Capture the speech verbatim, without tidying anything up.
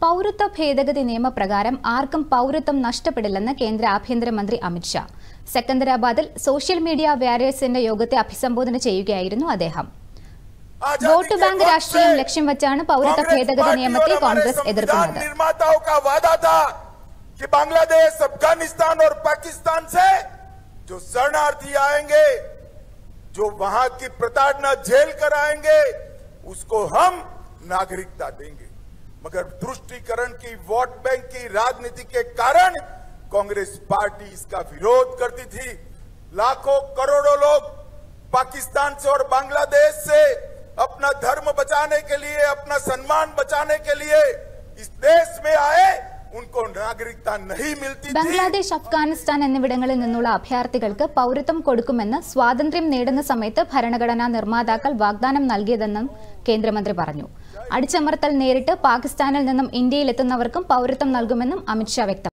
പൗരത്വ ഭേദഗതി നിയമപ്രകാരം ആർക്കും പൗരത്വം നഷ്ടപ്പെടില്ലെന്ന് കേന്ദ്ര ആഭ്യന്തരമന്ത്രി അമിത് ഷാ. സെക്കന്ദരാബാദിൽ സോഷ്യൽ മീഡിയ വാരിയേഴ്സിന്റെ യോഗത്തെ അഭിസംബോധന ചെയ്യുകയായിരുന്നു അദ്ദേഹം. വോട്ട് ബാങ്ക് രാഷ്ട്രീയം ലക്ഷ്യം വെച്ചാണ് പൗരത്വ ഭേദഗതി നിയമത്തെ കോൺഗ്രസ് എതിർക്കുന്നത്. बांग्लादेश, अफगानिस्तान और पाकिस्तान से जो शरणार्थी आएंगे, जो वहां की प्रताड़ना झेल कर आएंगे, उसको हम नागरिकता देंगे। मगर तुष्टीकरण की, वोट बैंक की राजनीति के कारण कांग्रेस पार्टी इसका विरोध करती थी। लाखों करोड़ों लोग पाकिस्तान से और बांग्लादेश से अपना धर्म बचाने के लिए, अपना सम्मान बचाने के लिए इस देश में आए, उनको नागरिकता नहीं मिलती थी। ബംഗ്ലാദേശ്, അഫ്ഗാനിസ്ഥാൻ എന്നിവിടങ്ങളിൽ നിന്നുള്ള അഭയാർത്ഥികൾക്ക് പൗരത്വം കൊടുക്കുമെന്ന് സ്വാതന്ത്ര്യം നേടുന്ന സമയത്ത് ഭരണഘടനാ നിർമ്മാതാക്കൾ വാഗ്ദാനം നൽകിയതെന്നും കേന്ദ്രമന്ത്രി പറഞ്ഞു. അടിച്ചമർത്തൽ നേരിട്ട് പാകിസ്ഥാനിൽ നിന്നും ഇന്ത്യയിലെത്തുന്നവർക്കും പൗരത്വം നൽകുമെന്നും അമിത് ഷാ വ്യക്തമാക്കി.